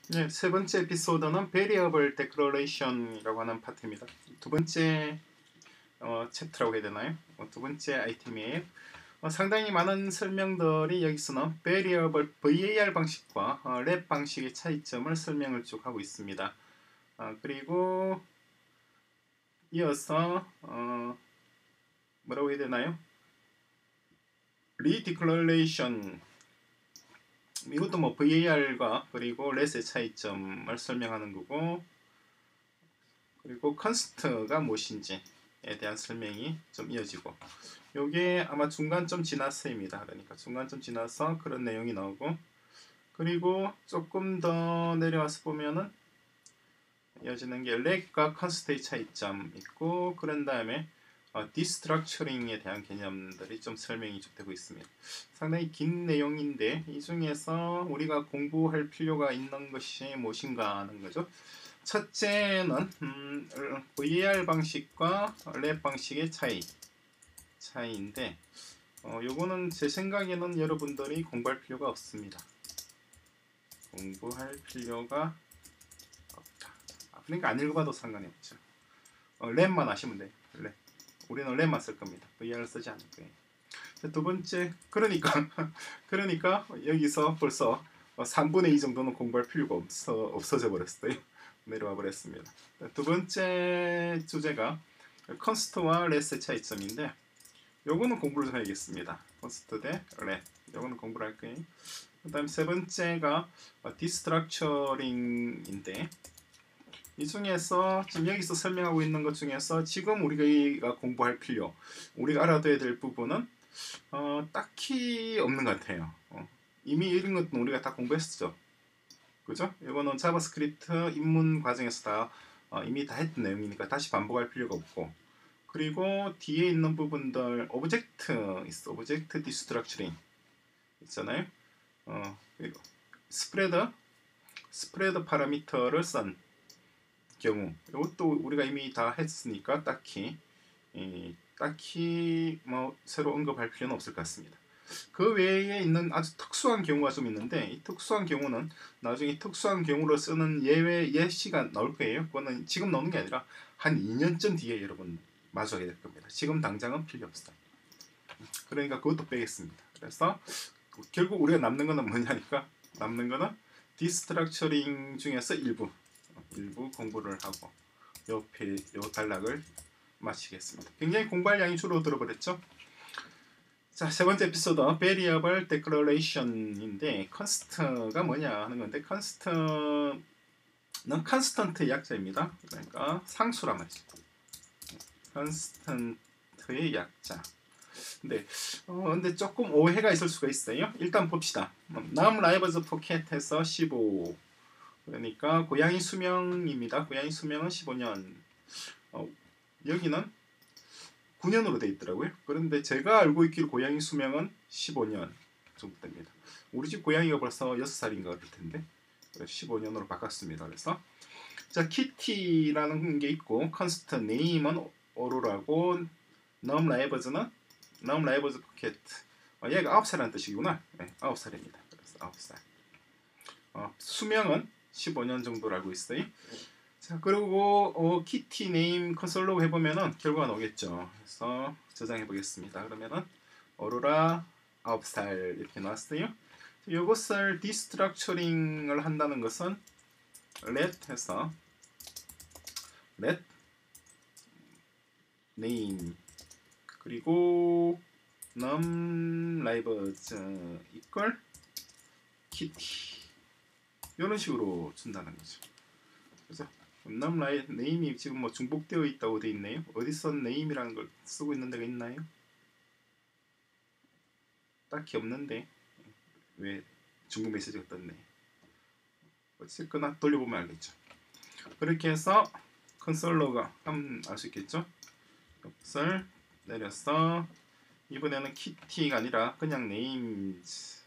네, 세 번째 에피소드는 Variable Declaration이라고 하는 파트입니다. 두 번째 챕터라고 해야 되나요? 두 번째 아이템이에요. 상당히 많은 설명들이 여기서는 Variable VAR 방식과 랩 방식의 차이점을 설명을 쭉 하고 있습니다. 그리고 이어서 뭐라고 해야 되나요? Redeclaration, 이것도 뭐 VAR과 그리고 렛의 차이점을 설명하는 거고, 그리고 컨스트가 무엇인지에 대한 설명이 좀 이어지고, 요게 아마 중간점 지났어입니다. 그러니까 중간점 지나서 그런 내용이 나오고, 그리고 조금 더 내려와서 보면은 이어지는 게 렉과 컨스트의 차이점 있고, 그런 다음에 디스트럭처링에 대한 개념들이 좀 설명이 좀 되고 있습니다. 상당히 긴 내용인데 이 중에서 우리가 공부할 필요가 있는 것이 무엇인가 하는 거죠. 첫째는 VAR 방식과 랩 방식의 차이인데, 요거는 제 생각에는 여러분들이 공부할 필요가 없습니다. 공부할 필요가 없다. 그러니까 안 읽어봐도 상관이 없죠. 랩만 아시면 돼요. 랩. 우리는 랩만 쓸 겁니다. VR을 쓰지 않을 거예요. 두 번째, 그러니까 여기서 벌써 3분의 2 정도는 공부할 필요가 없어져 버렸어요. 내려와 버렸습니다. 두 번째 주제가 컨스트와 렛의 차이점인데, 요거는 공부를 좀 해야겠습니다. 컨스트 대 렛. 요거는 공부를 할 거예요. 그 다음 세 번째가 디스트럭처링인데, 이 중에서 지금 여기서 설명하고 있는 것 중에서 지금 우리가 공부할 필요, 우리가 알아둬야 될 부분은 딱히 없는 것 같아요. 이미 이런 것도 우리가 다 공부했었죠. 그죠? 이거는 자바스크립트 입문 과정에서 다 이미 다 했던 내용이니까 다시 반복할 필요가 없고, 그리고 뒤에 있는 부분들 오브젝트 디스트럭처링 있잖아요. 그리고 스프레드 파라미터를 쓴 경우, 이것도 우리가 이미 다 했으니까 딱히 뭐 새로 언급할 필요는 없을 것 같습니다. 그 외에 있는 아주 특수한 경우가 좀 있는데, 이 특수한 경우는 나중에 특수한 경우로 쓰는 예시가 나올 거예요. 그거는 지금 나오는 게 아니라 한 2년쯤 뒤에 여러분 마주하게 될 겁니다. 지금 당장은 필요 없어요. 그러니까 그것도 빼겠습니다. 그래서 결국 우리가 남는 거는 뭐냐니까, 남는 거는 디스트럭처링 중에서 일부 공부를 하고 요 단락을 마치겠습니다. 굉장히 공부할 양이 줄어들어 버렸죠. 자, 세 번째 에피소드 Variable Declaration인데, 컨스트가 뭐냐 하는 건데, 컨스트는 컨스턴트의 약자입니다. 그러니까 상수란 말이죠. 컨스턴트의 약자. 근데 조금 오해가 있을 수가 있어요. 일단 봅시다. num lives pocket에서 15, 그러니까 고양이 수명입니다. 고양이 수명은 15년. 여기는 9년으로 되어 있더라고요. 그런데 제가 알고 있기로 고양이 수명은 15년 정도 됩니다. 우리 집 고양이가 벌써 6살인가 그럴 텐데 15년으로 바꿨습니다. 그래서 자, 키티라는 게 있고, 컨스트 네임은 오로라고, num lives pocket. 얘가 9살이라는 뜻이구나. 네, 9살입니다. 그래서 9살. 수명은 15년 정도로 알고 있어요. 자, 그리고 키티 네임 컨솔로 해보면은 결과가 나오겠죠. 그래서 저장해 보겠습니다. 그러면은 오로라 9살 이렇게 나왔어요. 이것을 디스트럭처링을 한다는 것은 let 해서 let name 그리고 num lives equal kitty 이런 식으로 준다는 거죠. 그래서 num name이 지금 뭐 중복되어 있다고 돼 있네요. 어디서 name이라는 걸 쓰고 있는 데가 있나요? 딱히 없는데 왜 중복 메시지가 떴네. 어쨌거나 돌려보면 알겠죠. 그렇게 해서 컨솔로가 하면 알 수 있겠죠. 이것을 내려서 이번에는 키티가 아니라 그냥 names를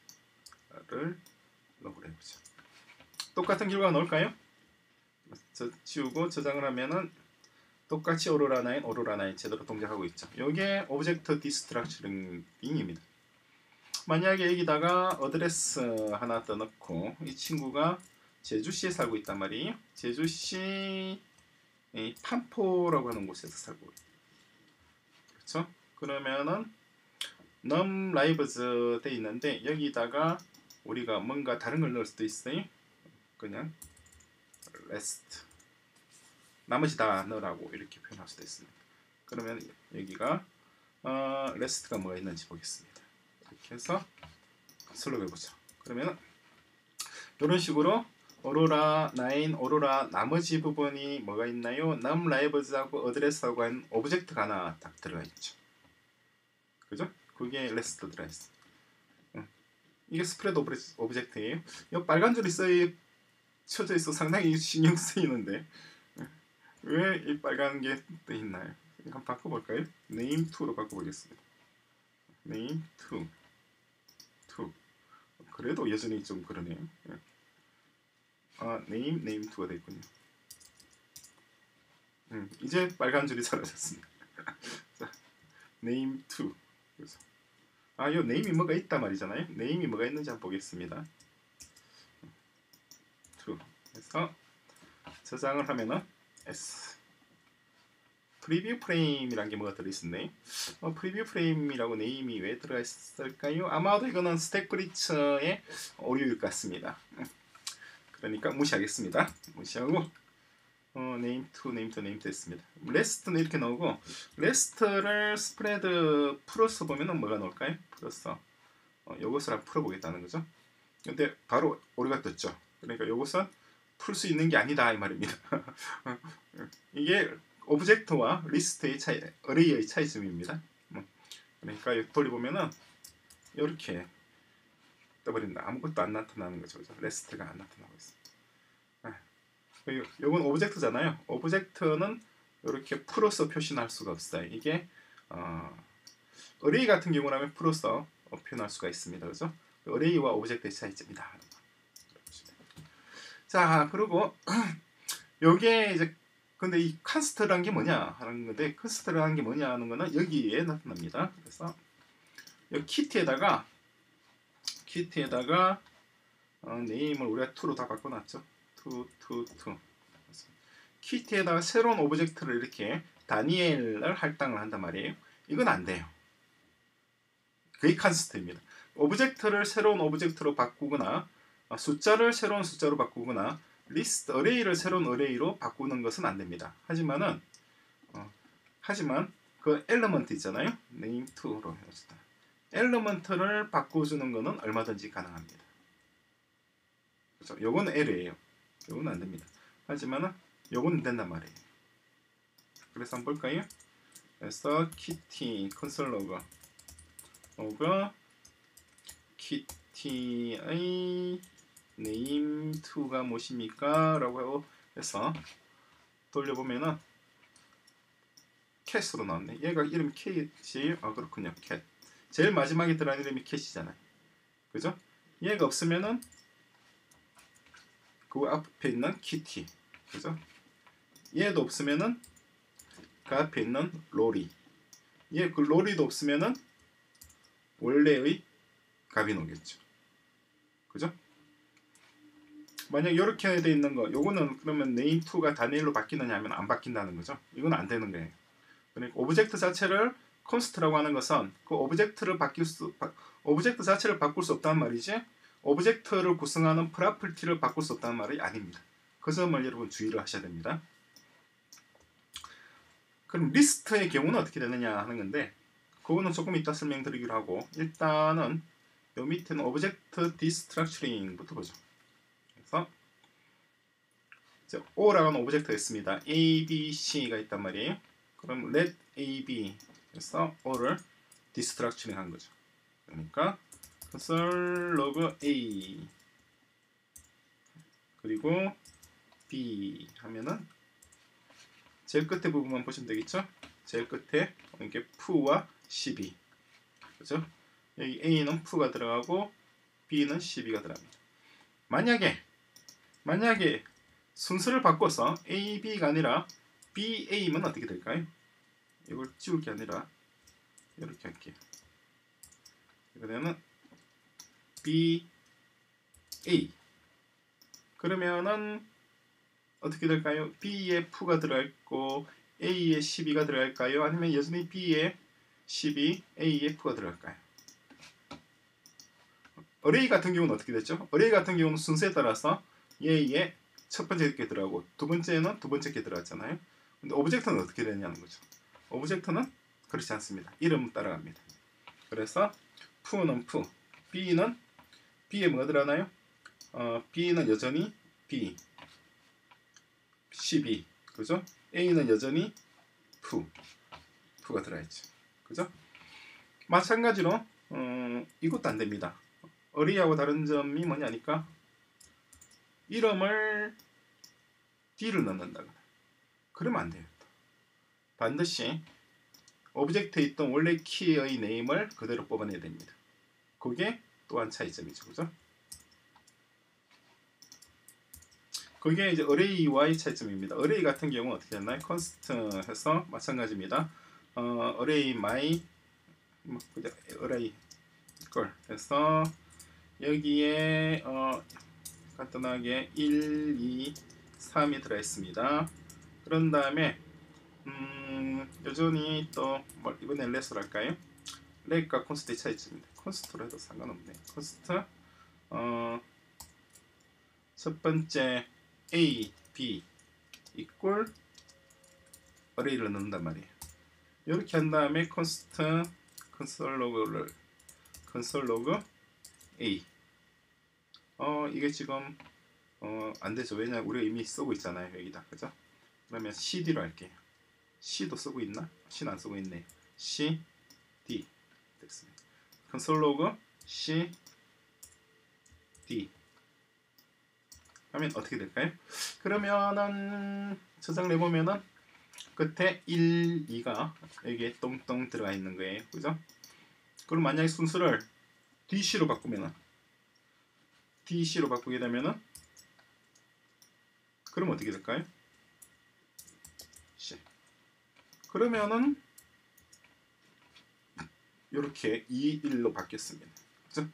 넣으려 해보죠. 똑같은 결과가 나올까요? 지우고 저장을 하면은 똑같이 오로라 9 제대로 동작하고 있죠. 이게 오브젝트 디스트럭처링입니다. 만약에 여기다가 어드레스 하나 더 넣고 이 친구가 제주시에 살고 있단 말이에요. 제주시 판포라고 하는 곳에서 살고 있어요. 그렇죠? 그러면은 num lives 돼 있는데 여기다가 우리가 뭔가 다른 걸 넣을 수도 있어요. 그냥 rest 나머지 다 넣으라고 이렇게 표현할 수도 있습니다. 그러면 여기가 rest가 뭐가 있는지 보겠습니다. 이렇게 해서 슬로우 해보죠. 그러면 이런 식으로 오로라 9, 오로라 나머지 부분이 뭐가 있나요? num lives하고 address하고 한 오브젝트가 하나 딱 들어가 있죠. 그죠? 그게 rest 들어있어. 이게 스프레드 오브젝트예요. 이 빨간 줄이 쳐져 있어 상당히 신경 쓰이는데 왜 이 빨간 게 떠 있나요? 한번 바꿔볼까요? name 2로 바꿔보겠습니다. name 2 그래도 여전히 좀 그러네요. name 2가 됐군요. 이제 빨간 줄이 사라졌습니다. 자, name 2 그래서 요 name이 뭐가 있단 말이잖아요. name이 뭐가 있는지 한번 보겠습니다. 2 해서 저장을 하면은 S 프리뷰 프레임이란 게 뭐가 들어있었네. 프리뷰 프레임이라고 네임이 왜 들어가 있을까요? 아마도 이거는 스택 브리처의 오류일 것 같습니다. 그러니까 무시하겠습니다. 무시하고 name 2 됐습니다. rest는 이렇게 나오고 rest를 스프레드 풀어서 보면은 뭐가 나올까요? 풀어서 요것을 한번 풀어보겠다는 거죠. 근데 바로 오류가 떴죠. 그러니까 요것은 풀 수 있는 게 아니다 이 말입니다. 이게 오브젝트와 리스트의 차이, 어레이의 차이점입니다. 그러니까 여기 돌려보면은 이렇게 떠버린다. 아무것도 안 나타나는 거죠. 그죠? 레스트가 안 나타나고 있습니다. 이건 오브젝트잖아요. 오브젝트는 이렇게 풀어서 표시할 수가 없어요. 이게 어레이 같은 경우라면 풀어서 표현할 수가 있습니다. 그죠? 어레이와 오브젝트의 차이점이다. 자, 그리고 요게 이제 근데 이 컨스트라는 게 뭐냐 하는 건데 컨스트라는 게 뭐냐 하는 거는 여기에 나타납니다. 그래서 이 키트에다가 네임을 우리가 2로 다 바꿔놨죠. 2 키트에다가 새로운 오브젝트를 이렇게 다니엘을 할당을 한단 말이에요. 이건 안 돼요. 그게 컨스트입니다. 오브젝트를 새로운 오브젝트로 바꾸거나 숫자를 새로운 숫자로 바꾸거나 리스트 어레이를 새로운 어레이로 바꾸는 것은 안 됩니다. 하지만 그 엘리먼트 있잖아요. name 2로 해봅시다. 엘리먼트를 바꿔주는 것은 얼마든지 가능합니다. 그렇죠? 요건 L이에요. 요건 안 됩니다. 하지만 요건 된단 말이에요. 그래서 한번 볼까요? 그래서 kitty 콘솔 로그 kitty의 name 2가 무엇입니까? 라고 해서 돌려보면은 캣으로 나왔네. 얘가 이름이 캣이에요? 그렇군요. 캣. 제일 마지막에 들어간 이름이 캣이잖아요. 그죠? 얘가 없으면은 그 앞에 있는 키티. 그죠? 얘도 없으면은 그 앞에 있는 로리. 그 로리도 없으면은 원래의 값이 나오겠죠. 그죠? 만약 이렇게 돼 있는 거, 요거는 그러면 name 2가 다니엘로 바뀌느냐 하면 안 바뀐다는 거죠. 이건 안 되는 거예요. 그러니까 오브젝트 자체를 const라고 하는 것은 그 오브젝트 자체를 바꿀 수 없다는 말이지. 오브젝트를 구성하는 프로퍼티를 바꿀 수 없다는 말이 아닙니다. 그 점을 여러분 주의를 하셔야 됩니다. 그럼 리스트의 경우는 어떻게 되느냐 하는 건데 그거는 조금 이따 설명드리기로 하고 일단은 요 밑에는 오브젝트 디스트럭처링부터 보죠. 그래서 이제 O라는 오브젝트가 있습니다. A, B, C가 있단 말이에요. 그럼 let A, B 해서 O를 디스트럭처링 한 거죠. 그러니까 console log A 그리고 B 하면은 제일 끝에 부분만 보시면 되겠죠? 제일 끝에 이렇게 f와 12 그죠? 여기 A는 f가 들어가고 B는 12가 들어갑니다. 만약에 순서를 바꿔서 A, B가 아니라 B, A면 어떻게 될까요? 이걸 지울 게 아니라 이렇게 할게요. 그러면 B, A 그러면은 어떻게 될까요? B에 F가 들어있고 A에 12가 들어갈까요? 아니면 여전히 B에 12, A에 F가 들어갈까요? 어레이 같은 경우는 어떻게 됐죠? 어레이 같은 경우는 순서에 따라서 얘의 첫 번째 게 들어가고 두 번째는 두 번째 게 들어갔잖아요. 근데 오브젝트는 어떻게 되냐는 거죠. 오브젝트는 그렇지 않습니다. 이름 따라갑니다. 그래서 F는 F, B는 B에 뭐가 들어가나요? B는 여전히 B, 12, 그죠? A는 여전히 F가 들어있죠. 그죠? 마찬가지로 이것도 안 됩니다. 어리하고 다른 점이 뭐냐니까 이름을 D를 넣는다거나 그러면 안 돼요. 반드시 오브젝트에 있던 원래 키의 네임을 그대로 뽑아내야 됩니다. 그게 또한 차이점이죠. 그죠? 그게 이제 어레이와의 차이점입니다. 어레이 같은 경우는 어떻게 했나요? 컨스트 해서 마찬가지입니다. 어레이 my 어레이 걸 해서 여기에 간단하게 1, 2, 3이 들어있습니다. 그런 다음에 여전히 또 이번엔 렛을 할까요? 렛과 콘스트의 차이점입니다. 콘스트로 해도 상관없네. 콘스트 첫 번째 A, B 이꼴 어레이를 넣는단 말이에요. 이렇게 한 다음에 콘스트 컨솔 로그 A 이게 지금 안 되죠. 왜냐면 우리가 이미 쓰고 있잖아요. 여기다. 그죠? 그러면 CD로 할게요. C도 쓰고 있나? C는 안 쓰고 있네. C, D 됐습니다. 컨솔 로그 C, D 하면 어떻게 될까요? 그러면은 저장을 해보면은 끝에 1, 2가 여기에 똥똥 들어가 있는 거예요. 그죠? 그럼 만약에 순서를 DC로 바꾸면은 DC로 바꾸게 되면은 그럼 어떻게 될까요? C. 그러면은 이렇게 2, 1로 바뀌었습니다. 그죠?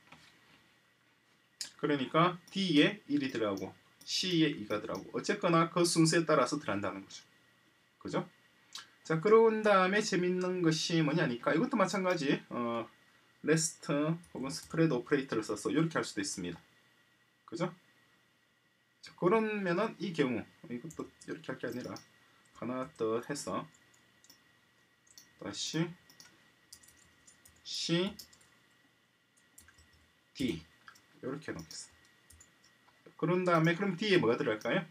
그러니까 D에 1이 들어가고 C에 2가 들어가고 어쨌거나 그 순서에 따라서 들어간다는 거죠. 그죠? 자, 그런 다음에 재밌는 것이 뭐냐니까 이것도 마찬가지 레스트 혹은 스프레드 오퍼레이터를 써서 이렇게 할 수도 있습니다. 그죠? 자, 그러면은 이 경우 이것도 이렇게 할 게 아니라 하나 더 해서 다시 C, D 이렇게 해놓겠습니다. 그런 다음에 그럼 D에 뭐가 들어갈까요?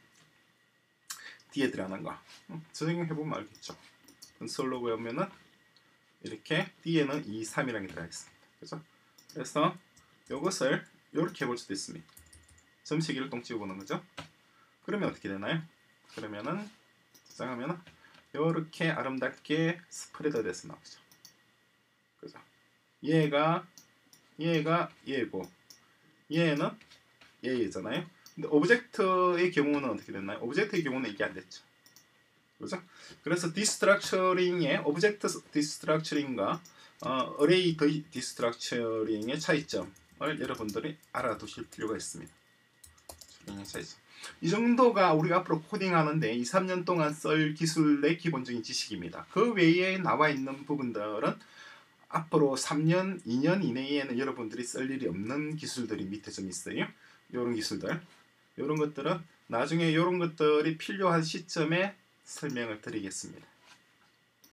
D에 들어가는 거 적용해보면 알겠죠. 컨솔 로그에 오면은 이렇게 D에는 2, 3이라는 게 들어가겠습니다. 그죠? 그래서 이것을 이렇게 해볼 수도 있습니다. 점치기를 똥 찍어보는 거죠. 그러면 어떻게 되나요? 그러면은 저장하면은 이렇게 아름답게 스프레드 돼서 나오죠. 그죠? 얘가 얘고 얘는 얘잖아요. 근데 오브젝트의 경우는 어떻게 됐나요? 오브젝트의 경우는 이게 안 됐죠. 그죠? 그래서 디스트럭처링의 오브젝트 디스트럭처링과 어레이 디스트럭처링의 차이점을 여러분들이 알아두실 필요가 있습니다. 차이점. 이 정도가 우리가 앞으로 코딩하는데 2, 3년 동안 쓸 기술의 기본적인 지식입니다. 그 외에 나와 있는 부분들은 앞으로 3년, 2년 이내에는 여러분들이 쓸 일이 없는 기술들이 밑에 좀 있어요. 이런 기술들. 이런 것들은 나중에 이런 것들이 필요한 시점에 설명을 드리겠습니다.